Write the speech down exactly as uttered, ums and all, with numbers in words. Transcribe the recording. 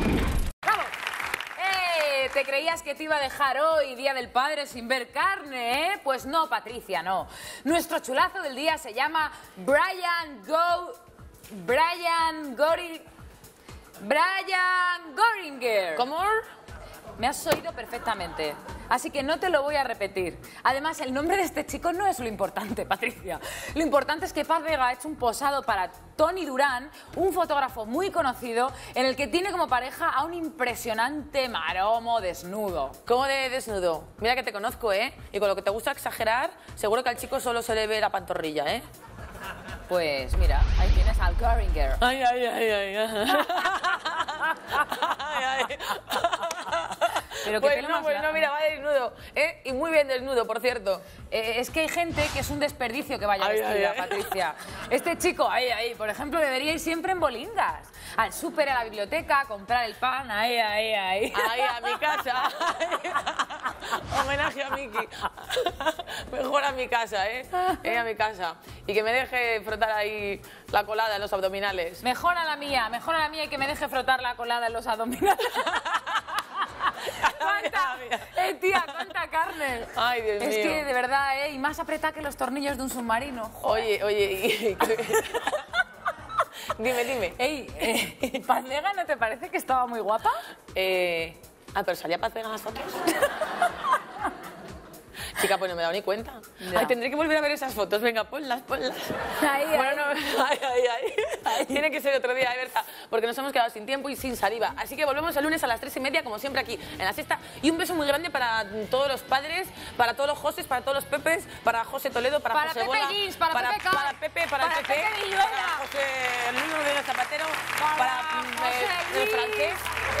¡Bravo! ¡Eh! ¿Te creías que te iba a dejar hoy, Día del Padre, sin ver carne, eh? Pues no, Patricia, no. Nuestro chulazo del día se llama Brian Go... Brian Goring... Brian Goringer. ¿Cómo? Me has oído perfectamente, así que no te lo voy a repetir. Además, el nombre de este chico no es lo importante, Patricia. Lo importante es que Paz Vega ha hecho un posado para Tony Durán, un fotógrafo muy conocido, en el que tiene como pareja a un impresionante maromo desnudo. ¿Cómo de desnudo? Mira que te conozco, ¿eh? Y con lo que te gusta exagerar, seguro que al chico solo se le ve la pantorrilla, ¿eh? Pues mira, ahí tienes al Goringer. Ay, ay, ay, ay. ay, ay. Pero qué pues pelo no, más pues no, largo. mira, va desnudo, ¿eh? Y muy bien desnudo, por cierto. Eh, es que hay gente que es un desperdicio que vaya Ay, vestida, ay, ay. Patricia. Este chico, ahí, ahí, por ejemplo, debería ir siempre en bolingas. Al súper, a la biblioteca, a comprar el pan, ahí, ahí, ahí. Ahí, a mi casa. Homenaje a Miki. Mejor a mi casa, ¿eh? ¿eh? A mi casa. Y que me deje frotar ahí la colada en los abdominales. Mejor a la mía, mejor a la mía y que me deje frotar la colada en los abdominales. ¿Cuánta? Eh, tía, cuánta carne. Ay, Dios es mío. que, de verdad, ¿eh? Y más apretada que los tornillos de un submarino. Joder. Oye, oye, y... dime, dime. Ey, eh, ¿Paz Vega no te parece que estaba muy guapa? Eh... Ah, pero salía Paz Vega en las fotos. Chica, pues no me he dado ni cuenta. Ya. Ay, tendré que volver a ver esas fotos. Venga, ponlas, ponlas. Ahí, Bueno, ahí. no, ay, ay, ay. Ay. Tiene que ser otro día, ¿eh, Berta? Porque nos hemos quedado sin tiempo y sin saliva. Así que volvemos el lunes a las tres y media, como siempre, aquí en La Sexta. Y un beso muy grande para todos los padres, para todos los Joses, para todos los Pepes, para José Toledo, para, Para José Pepe Bola, Gis, para para, Pepe Car, para Pepe, para, para el Pepe, Pepe Villuela, para José Luis Rodríguez Zapatero, para para, José eh, el Luis. francés.